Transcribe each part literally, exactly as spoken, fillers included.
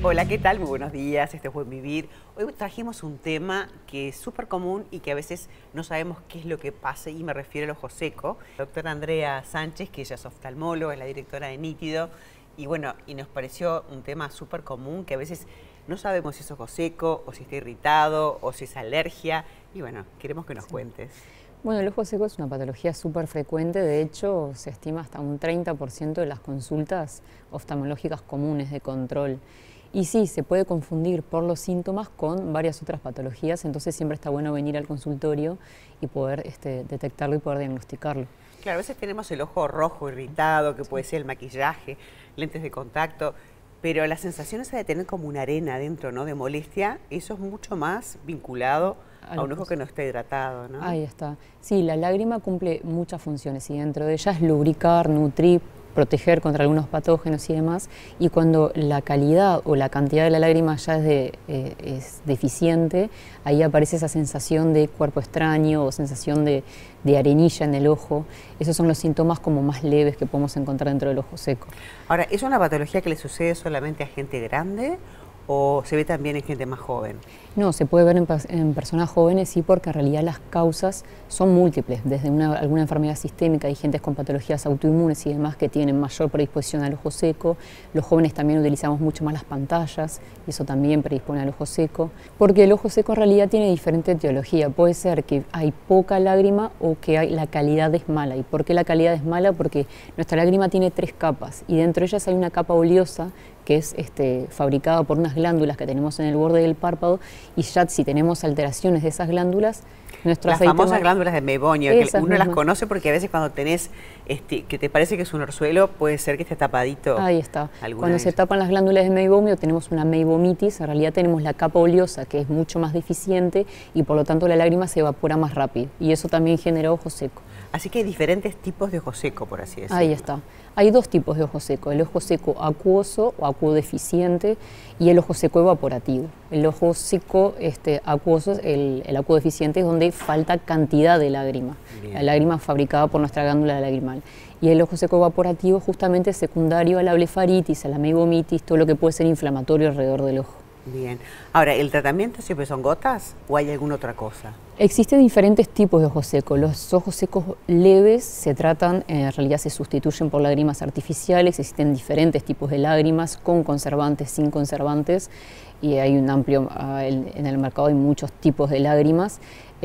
Hola, ¿qué tal? Muy buenos días, este es Buen Vivir. Hoy trajimos un tema que es súper común y que a veces no sabemos qué es lo que pasa, y me refiero al ojo seco. La doctora Andrea Sánchez, que ella es oftalmóloga, es la directora de Nítido, y bueno, y nos pareció un tema súper común que a veces no sabemos si es ojo seco, o si está irritado, o si es alergia, y bueno, queremos que nos sí. cuentes. Bueno, el ojo seco es una patología súper frecuente, de hecho se estima hasta un treinta por ciento de las consultas oftalmológicas comunes de control. Y sí, se puede confundir por los síntomas con varias otras patologías, entonces siempre está bueno venir al consultorio y poder este, detectarlo y poder diagnosticarlo. Claro, a veces tenemos el ojo rojo irritado, que puede ser el maquillaje, lentes de contacto, pero la sensación esa de tener como una arena adentro, ¿no?, de molestia, eso es mucho más vinculado a un ojo que no está hidratado, ¿no? Ahí está. Sí, la lágrima cumple muchas funciones y dentro de ellas lubricar, nutrir, proteger contra algunos patógenos y demás, y cuando la calidad o la cantidad de la lágrima ya es, de, eh, es deficiente, ahí aparece esa sensación de cuerpo extraño o sensación de, de arenilla en el ojo. Esos son los síntomas como más leves que podemos encontrar dentro del ojo seco. Ahora, ¿es una patología que le sucede solamente a gente grande o se ve también en gente más joven? No, se puede ver en, en personas jóvenes, sí, porque en realidad las causas son múltiples, desde una, alguna enfermedad sistémica. Hay gente con patologías autoinmunes y demás que tienen mayor predisposición al ojo seco. Los jóvenes también utilizamos mucho más las pantallas y eso también predispone al ojo seco, porque el ojo seco en realidad tiene diferente etiología. Puede ser que hay poca lágrima o que hay, la calidad es mala. ¿Y por qué la calidad es mala? Porque nuestra lágrima tiene tres capas y dentro de ellas hay una capa oleosa que es este, fabricada por unas glándulas que tenemos en el borde del párpado, y ya si tenemos alteraciones de esas glándulas, nuestro las aceite famosas glándulas de Meibomian, que uno mismas. las conoce porque a veces cuando tenés, este, que te parece que es un orzuelo, puede ser que esté tapadito. Ahí está. Cuando se tapan las glándulas de Meibomio tenemos una meibomitis, en realidad tenemos la capa oleosa que es mucho más deficiente y por lo tanto la lágrima se evapora más rápido y eso también genera ojo seco. Así que hay diferentes tipos de ojo seco, por así decirlo. Ahí está. Hay dos tipos de ojo seco, el ojo seco acuoso o acuodeficiente y el ojo seco evaporativo. El ojo seco este, acuoso, el, el acuodeficiente, es donde falta cantidad de lágrima, Bien. la lágrima fabricada por nuestra glándula lagrimal. Y el ojo seco evaporativo justamente es secundario a la blefaritis, a la meibomitis, todo lo que puede ser inflamatorio alrededor del ojo. Bien. Ahora, ¿el tratamiento siempre son gotas o hay alguna otra cosa? Existen diferentes tipos de ojos secos. Los ojos secos leves se tratan, en realidad se sustituyen por lágrimas artificiales. Existen diferentes tipos de lágrimas, con conservantes, sin conservantes, y hay un amplio, en el mercado hay muchos tipos de lágrimas,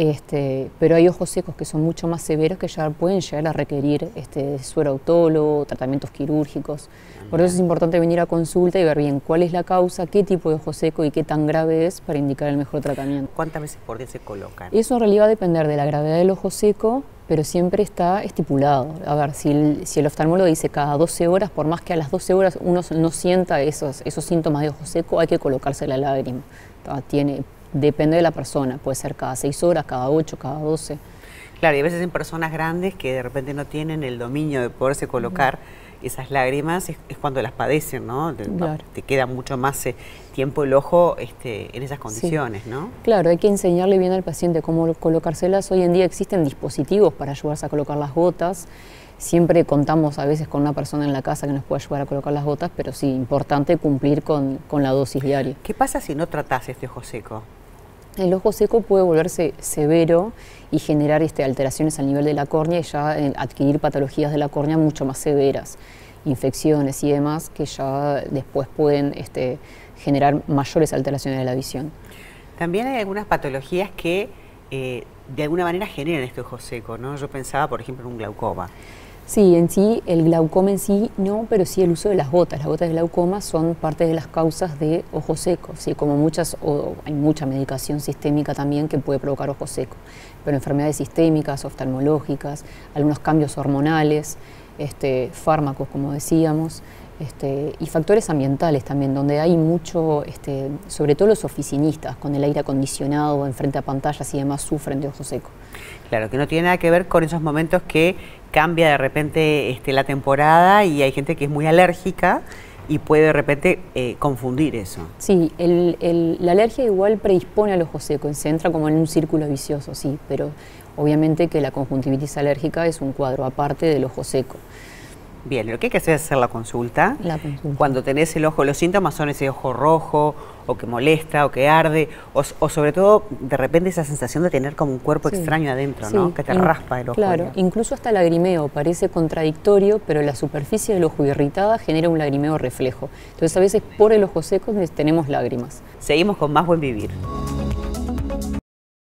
este, pero hay ojos secos que son mucho más severos que ya pueden llegar a requerir este, suero autólogo, tratamientos quirúrgicos. Por eso es importante venir a consulta y ver bien cuál es la causa, qué tipo de ojo seco y qué tan grave es para indicar el mejor tratamiento. ¿Cuántas veces por día se colocan? Eso en realidad va a depender de la gravedad del ojo seco, pero siempre está estipulado. A ver, si el, si el oftalmólogo dice cada doce horas, por más que a las doce horas uno no sienta esos, esos síntomas de ojo seco, hay que colocarse la lágrima. Tiene, depende de la persona, puede ser cada seis horas, cada ocho, cada doce. Claro, y a veces en personas grandes que de repente no tienen el dominio de poderse colocar uh-huh. esas lágrimas, es, es cuando las padecen, ¿no? Te, claro. te queda mucho más eh, tiempo el ojo este, en esas condiciones, sí. ¿no? Claro, hay que enseñarle bien al paciente cómo colocárselas. Hoy en día existen dispositivos para ayudarse a colocar las gotas. Siempre contamos a veces con una persona en la casa que nos puede ayudar a colocar las gotas, pero sí, importante cumplir con, con la dosis diaria. ¿Qué pasa si no tratás este ojo seco? El ojo seco puede volverse severo y generar este, alteraciones al nivel de la córnea y ya eh, adquirir patologías de la córnea mucho más severas, infecciones y demás, que ya después pueden este, generar mayores alteraciones de la visión. También hay algunas patologías que eh, de alguna manera generan este ojo seco, ¿no? Yo pensaba, por ejemplo, en un glaucoma. Sí, en sí, el glaucoma en sí no, pero sí el uso de las gotas. Las gotas de glaucoma son parte de las causas de ojo seco, ¿sí? Como muchas, o hay mucha medicación sistémica también que puede provocar ojo seco, pero enfermedades sistémicas, oftalmológicas, algunos cambios hormonales, este, fármacos, como decíamos, este, y factores ambientales también, donde hay mucho, este, sobre todo los oficinistas, con el aire acondicionado, enfrente a pantallas y demás, sufren de ojo seco. Claro, que no tiene nada que ver con esos momentos que cambia de repente este, la temporada y hay gente que es muy alérgica y puede de repente eh, confundir eso. Sí, el, el, la alergia igual predispone al ojo seco, se entra como en un círculo vicioso, sí, pero obviamente que la conjuntivitis alérgica es un cuadro aparte del ojo seco. Bien, lo que hay que hacer es hacer la consulta. La consulta. Cuando tenés el ojo, los síntomas son ese ojo rojo, o que molesta, o que arde, o, o sobre todo, de repente esa sensación de tener como un cuerpo Sí. extraño adentro, Sí. ¿no? Que te In- raspa el ojo. Claro, digamos. incluso hasta lagrimeo, parece contradictorio, pero la superficie del ojo irritada genera un lagrimeo reflejo. Entonces a veces por el ojo seco tenemos lágrimas. Seguimos con más Buen Vivir.